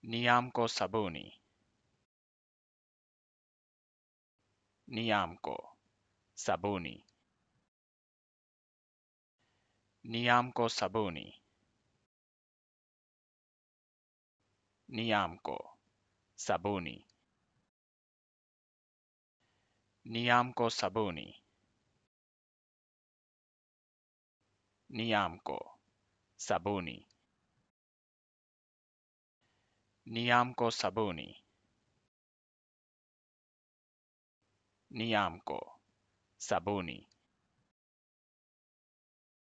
Nyamko Sabuni. Nyamko Sabuni. Nyamko Sabuni. Nyamko Sabuni. Nyamko Sabuni. Nyamko Sabuni. Nyamko Sabuni. Nyamko Sabuni.